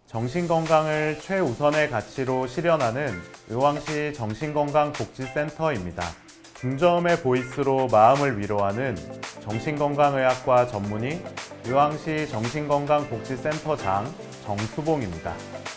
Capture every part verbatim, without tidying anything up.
정신건강을 최우선의 가치로 실현하는 의왕시 정신건강복지센터입니다. 중저음의 보이스로 마음을 위로하는 정신건강의학과 전문의 의왕시 정신건강복지센터장 정수봉입니다.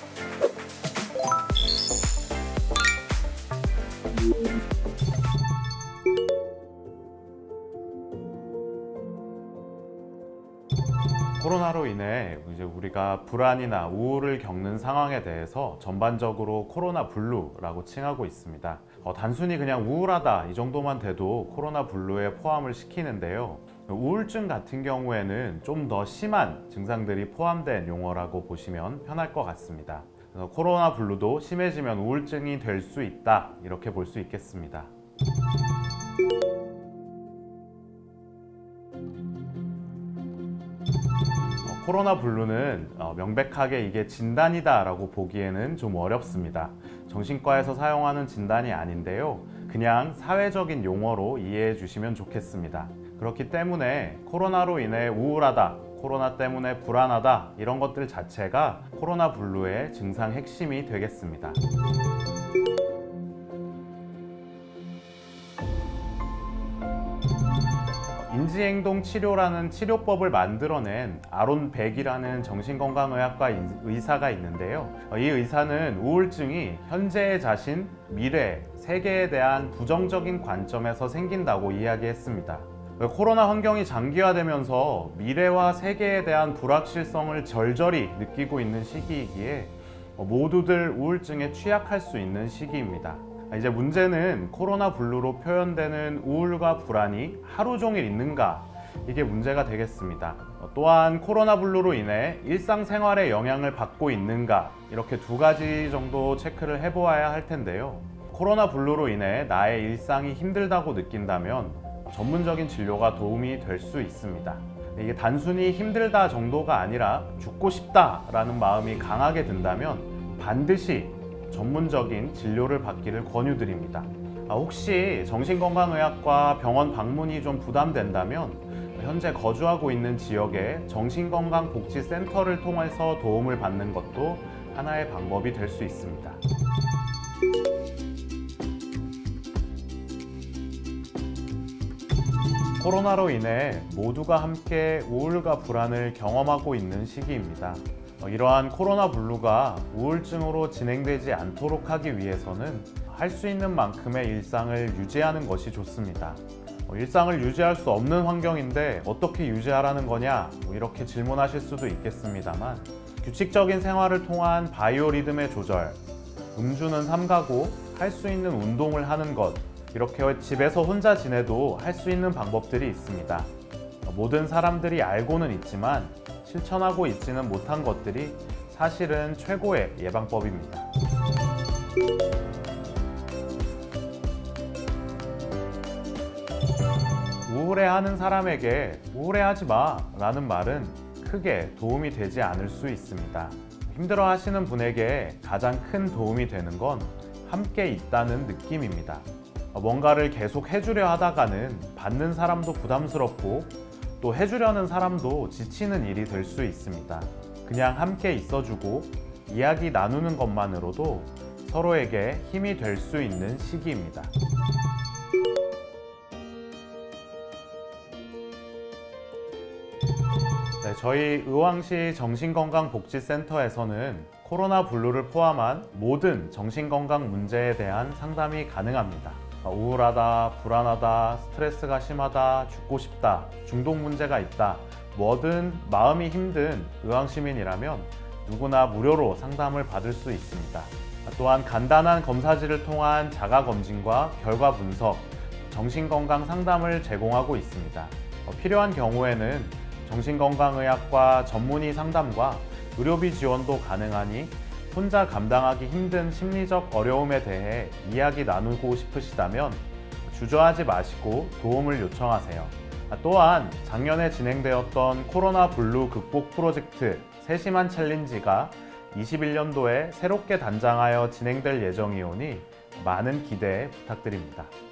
코로나로 인해 이제 우리가 불안이나 우울을 겪는 상황에 대해서 전반적으로 코로나 블루라고 칭하고 있습니다. 어, 단순히 그냥 우울하다 이 정도만 돼도 코로나 블루에 포함을 시키는데요. 우울증 같은 경우에는 좀 더 심한 증상들이 포함된 용어라고 보시면 편할 것 같습니다. 그래서 코로나 블루도 심해지면 우울증이 될 수 있다, 이렇게 볼 수 있겠습니다. 코로나 블루는 명백하게 이게 진단이다 라고 보기에는 좀 어렵습니다. 정신과에서 사용하는 진단이 아닌데요, 그냥 사회적인 용어로 이해해 주시면 좋겠습니다. 그렇기 때문에 코로나로 인해 우울하다, 코로나 때문에 불안하다, 이런 것들 자체가 코로나 블루의 증상 핵심이 되겠습니다. 인지행동 치료라는 치료법을 만들어낸 아론 백이라는 정신건강의학과 의사가 있는데요. 이 의사는 우울증이 현재의 자신, 미래, 세계에 대한 부정적인 관점에서 생긴다고 이야기했습니다. 코로나 환경이 장기화되면서 미래와 세계에 대한 불확실성을 절절히 느끼고 있는 시기이기에 모두들 우울증에 취약할 수 있는 시기입니다. 이제 문제는 코로나 블루로 표현되는 우울과 불안이 하루 종일 있는가, 이게 문제가 되겠습니다. 또한 코로나 블루로 인해 일상생활에 영향을 받고 있는가, 이렇게 두 가지 정도 체크를 해보아야 할 텐데요. 코로나 블루로 인해 나의 일상이 힘들다고 느낀다면 전문적인 진료가 도움이 될 수 있습니다. 이게 단순히 힘들다 정도가 아니라 죽고 싶다 라는 마음이 강하게 든다면 반드시 전문적인 진료를 받기를 권유드립니다. 아, 혹시 정신건강의학과 병원 방문이 좀 부담된다면 현재 거주하고 있는 지역의 정신건강복지센터를 통해서 도움을 받는 것도 하나의 방법이 될 수 있습니다. 코로나로 인해 모두가 함께 우울과 불안을 경험하고 있는 시기입니다. 이러한 코로나 블루가 우울증으로 진행되지 않도록 하기 위해서는 할 수 있는 만큼의 일상을 유지하는 것이 좋습니다. 일상을 유지할 수 없는 환경인데 어떻게 유지하라는 거냐, 이렇게 질문하실 수도 있겠습니다만, 규칙적인 생활을 통한 바이오 리듬의 조절, 음주는 삼가고 할 수 있는 운동을 하는 것, 이렇게 집에서 혼자 지내도 할 수 있는 방법들이 있습니다. 모든 사람들이 알고는 있지만 실천하고 있지는 못한 것들이 사실은 최고의 예방법입니다. 우울해하는 사람에게 우울해하지 마 라는 말은 크게 도움이 되지 않을 수 있습니다. 힘들어 하시는 분에게 가장 큰 도움이 되는 건 함께 있다는 느낌입니다. 뭔가를 계속 해주려 하다가는 받는 사람도 부담스럽고 또 해주려는 사람도 지치는 일이 될 수 있습니다. 그냥 함께 있어주고 이야기 나누는 것만으로도 서로에게 힘이 될 수 있는 시기입니다. 네, 저희 의왕시 정신건강복지센터에서는 코로나 블루를 포함한 모든 정신건강 문제에 대한 상담이 가능합니다. 우울하다, 불안하다, 스트레스가 심하다, 죽고 싶다, 중독 문제가 있다, 뭐든 마음이 힘든 의왕시민이라면 누구나 무료로 상담을 받을 수 있습니다. 또한 간단한 검사지를 통한 자가검진과 결과 분석, 정신건강 상담을 제공하고 있습니다. 필요한 경우에는 정신건강의학과 전문의 상담과 의료비 지원도 가능하니 혼자 감당하기 힘든 심리적 어려움에 대해 이야기 나누고 싶으시다면 주저하지 마시고 도움을 요청하세요. 또한 작년에 진행되었던 코로나 블루 극복 프로젝트 세심한 챌린지가 이십일 년도에 새롭게 단장하여 진행될 예정이오니 많은 기대 부탁드립니다.